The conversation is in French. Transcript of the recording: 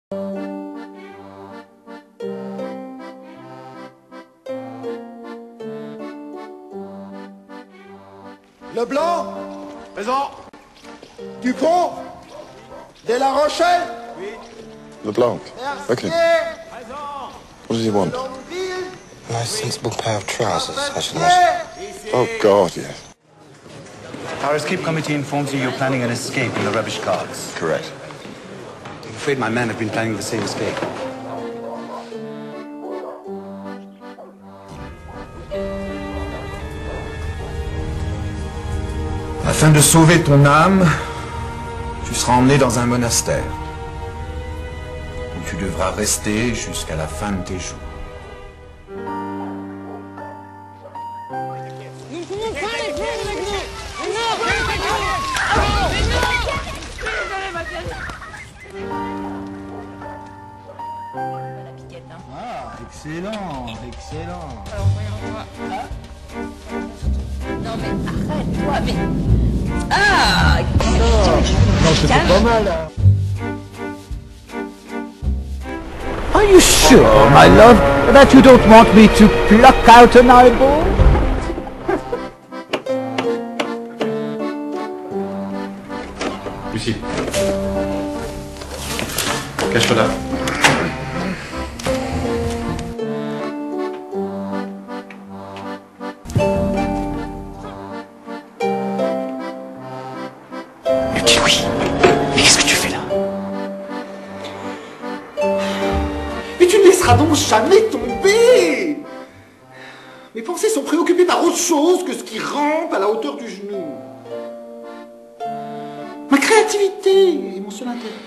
Leblanc. Présent. Dupont. De La Rochelle. Oui. Leblanc. Okay. Présent. What does he want? A nice sensible pair of trousers, I should imagine. Oh, God, yes. Our escape committee informs you you're planning an escape in the rubbish carts. Correct. I'm afraid my men have been planning the same escape. Afin de sauver ton âme, tu seras emmené dans un monastère, où tu devras rester jusqu'à la fin de tes jours. Ah, excellent, excellent. Alors, voyons voir. Non mais arrête-toi, mais... Ah, Non, c'était pas mal, hein. Are you sure, my love, that you don't want me to pluck out an eyeball? Lucie. Cache-toi là. Oui. Mais qu'est-ce que tu fais là? Mais tu ne laisseras donc jamais tomber. Mes pensées sont préoccupées par autre chose que ce qui rampe à la hauteur du genou. Ma créativité est mon seul intérêt.